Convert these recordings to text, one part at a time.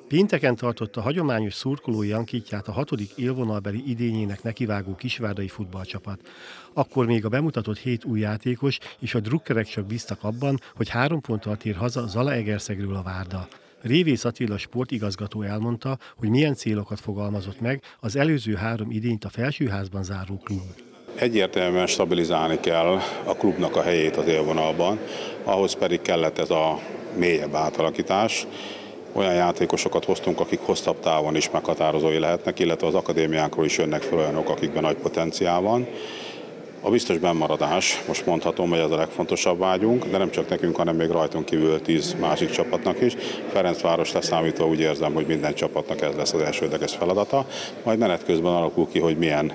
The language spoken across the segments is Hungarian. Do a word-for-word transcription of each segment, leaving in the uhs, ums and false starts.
Pénteken tartotta hagyományos szurkolói ankítját a hatodik élvonalbeli idényének nekivágó kisvárdai futballcsapat. Akkor még a bemutatott hét új játékos és a drukkerek csak bíztak abban, hogy három ponttal tér haza Zalaegerszegről a Várda. Révész Attila sportigazgató elmondta, hogy milyen célokat fogalmazott meg az előző három idényt a felsőházban záró klub. Egyértelműen stabilizálni kell a klubnak a helyét az élvonalban, ahhoz pedig kellett ez a mélyebb átalakítás. Olyan játékosokat hoztunk, akik hosszabb távon is meghatározói lehetnek, illetve az akadémiákról is jönnek fel olyanok, akikben nagy potenciál van. A biztos bennmaradás, most mondhatom, hogy ez a legfontosabb vágyunk, de nem csak nekünk, hanem még rajtunk kívül tíz másik csapatnak is. Ferencváros leszámítva úgy érzem, hogy minden csapatnak ez lesz az elsődleges feladata. Majd menet közben alakul ki, hogy milyen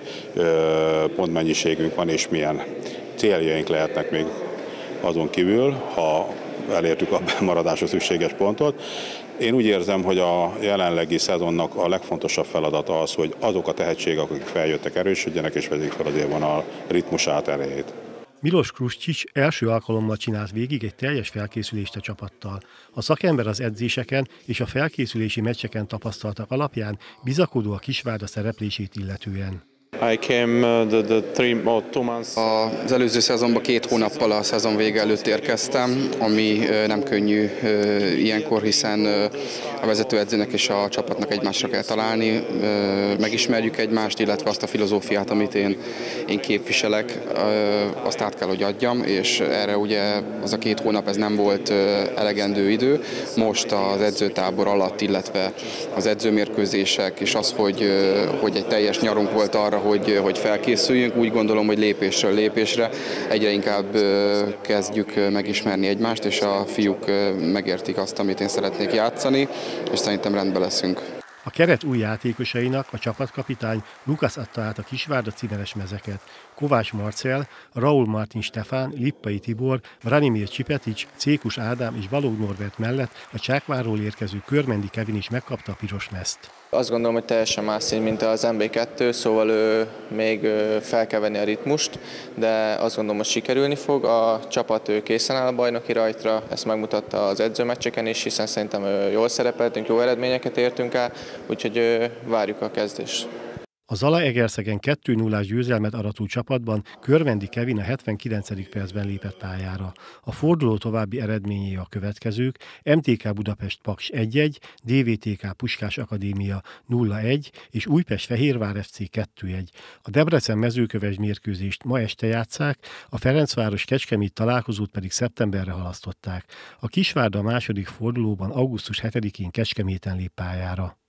ö, pontmennyiségünk van és milyen céljaink lehetnek még azon kívül, ha elértük a bennmaradásra szükséges pontot. Én úgy érzem, hogy a jelenlegi szezonnak a legfontosabb feladata az, hogy azok a tehetségek, akik feljöttek, erősödjenek és vegyék fel az élvonal ritmusát, erejét. Milos Krusčić első alkalommal csinált végig egy teljes felkészülést a csapattal. A szakember az edzéseken és a felkészülési meccseken tapasztaltak alapján bizakodó a Kisvárda szereplését illetően. I came uh, the, the three, oh, two months. Az előző szezonban két hónappal a szezon vége előtt érkeztem, ami nem könnyű ilyenkor, hiszen a vezetőedzőnek és a csapatnak egymásra kell találni, megismerjük egymást, illetve azt a filozófiát, amit én, én képviselek, azt át kell, hogy adjam, és erre ugye az a két hónap ez nem volt elegendő idő. Most az edzőtábor alatt, illetve az edzőmérkőzések, és az, hogy, hogy egy teljes nyarunk volt arra, Hogy, hogy felkészüljünk. Úgy gondolom, hogy lépésről lépésre egyre inkább kezdjük megismerni egymást, és a fiúk megértik azt, amit én szeretnék játszani, és szerintem rendben leszünk. A keret új játékosainak a csapatkapitány Lukasz adta át a Kisvárda címeres mezeket. Kovács Marcell, Raúl Martin Stefán, Lippai Tibor, Branimir Csipetics, Cékus Ádám és Balogh Norbert mellett a Csákvárról érkező Körmendi Kevin is megkapta a piros mezt. Azt gondolom, hogy teljesen más szín, mint az em bé kettő, szóval ő még fel kell venni a ritmust, de azt gondolom, hogy sikerülni fog. A csapat ő készen áll a bajnoki rajtra, ezt megmutatta az edzőmeccseken is, hiszen szerintem jól szerepeltünk, jó eredményeket értünk el, úgyhogy várjuk a kezdést. A Zalaegerszegen kettő nullás győzelmet arató csapatban Körmendi Kevin a hetvenkilencedik percben lépett pályára. A forduló további eredményei a következők: em té ká Budapest Paks egy egy, dé vé té ká Puskás Akadémia nulla egy és Újpest-Fehérvár ef cé kettő egy. A Debrecen mezőköves mérkőzést ma este játsszák, a Ferencváros-Kecskemét találkozót pedig szeptemberre halasztották. A Kisvárda a második fordulóban augusztus hetedikén Kecskeméten lép pályára.